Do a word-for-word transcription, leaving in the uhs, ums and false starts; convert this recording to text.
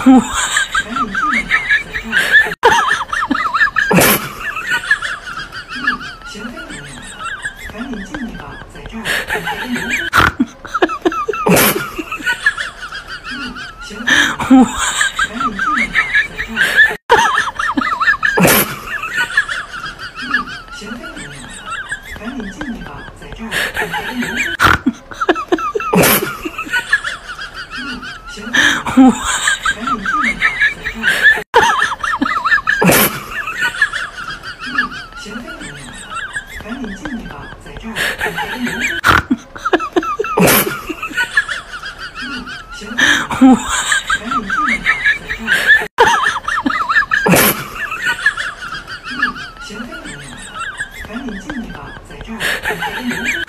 赶紧进去吧，在这儿。行，赶紧进去吧，在这儿。行，赶紧进去吧，在这儿。行，赶紧进去吧，在这儿。行，赶紧进去吧，在这儿。行，赶紧进去吧，在这儿。行，赶紧进去吧，在这儿。